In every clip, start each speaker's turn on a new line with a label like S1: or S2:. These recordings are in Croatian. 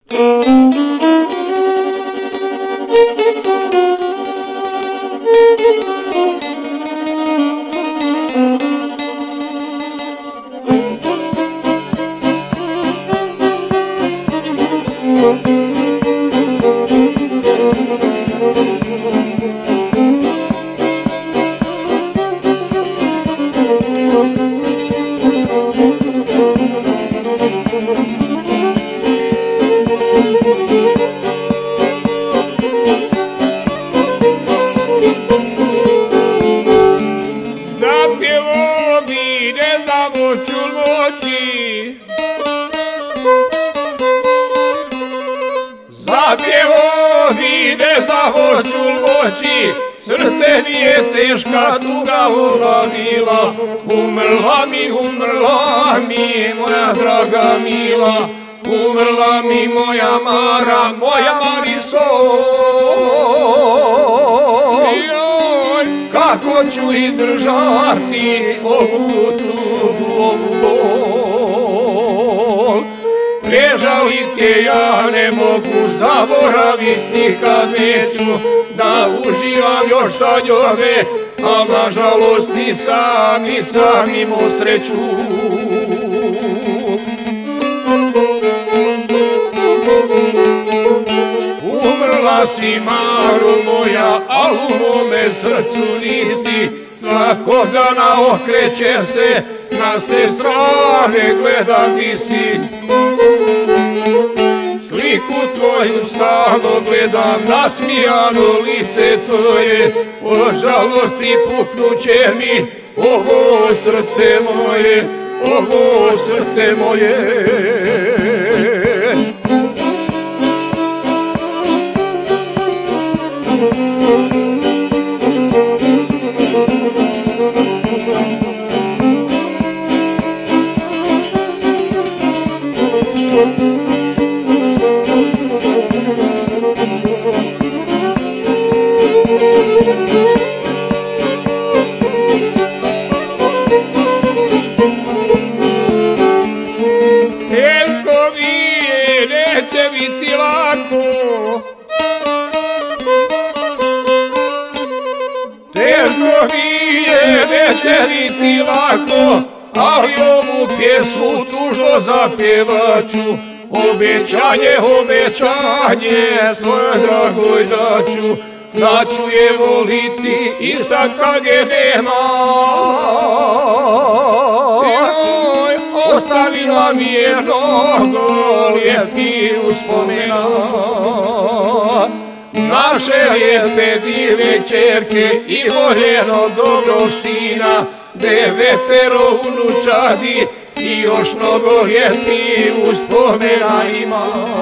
S1: Zapjevo mi ne znam hoću moći, srce mi je teška tuga ulovila. Umrla mi moja draga mila, umrla mi moja Mara, moja Mariso. Kako ću izdržati ovu tugu, ovu bol? Prežaliti ja ne mogu, zaboraviti nikad neću, da uživam još sa njome, al nažalost nisam imao sreću. Umrla si Maro moja, al u mome srcu nisi, svakog dana okrećem se, na sve strane gledam di si. Sliku tvoju stalno gledam, nasmijano lice tvoje, od žalosti puknuće mi ovo srce moje, ovo srce moje. Teško mi je, neće biti lako, teško mi je, neće biti lako, ali ovu pjesmu tužno zapjevaću. Obećanje svojoj dragoj daću, da ću je voliti i sad kad je nema. Ostavila mi je mnogo lijepih uspomena, naše lijepe dive ćerke i voljenog dobrog sina, 9 unučadi i još mnogo lijepih uspomena ima.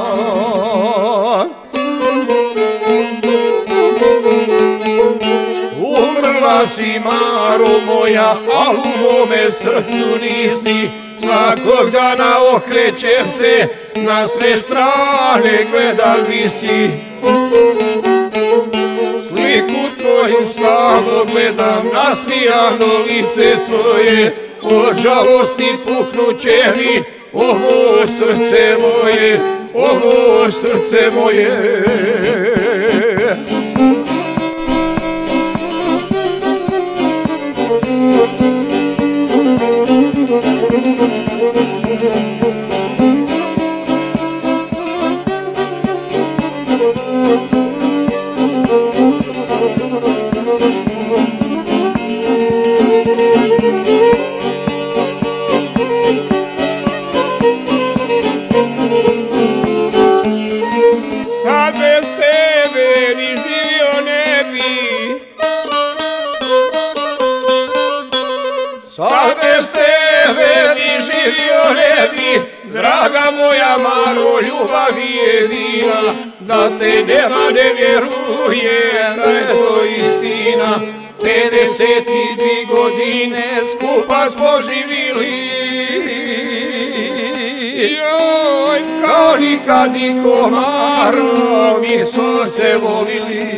S1: Umrla si Maro moja, al u mome srcu nisi, svakog dana okrećem se, na sve strane gledam di si. Sliku tvoju stalno gledam, nasmijano lice tvoje, od žalosti puknuće mi ovo srce moje, ovo srce moje. Sad bez tebe ni živio ne bi, sad bez tebe ni živio ne bi, draga moja Maro, ljubav jedina, da te nema ne vjerujem da je to istina. 52 godine skupa smo živili, kao nikad niko Maro, mi smo se volili.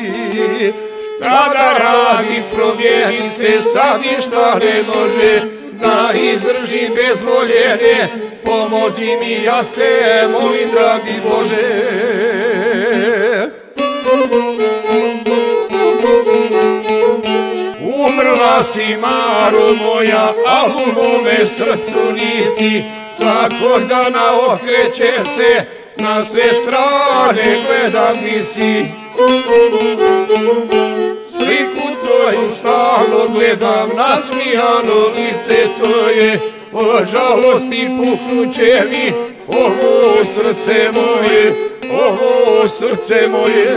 S1: Šta da radi, promijenit se sad ništa ne može, da izdržim bezvoljenje, pomozi mi, ja te molim, dragi Bože. Umrla si, Maro moja, al u mome srcu nisi, svakog dana okrećem se, na sve strane gledam di si. Sliku tvoju stalno gledam, nasmijano lice tvoje, od žalosti puknuće mi ovo srce moje, ovo srce moje.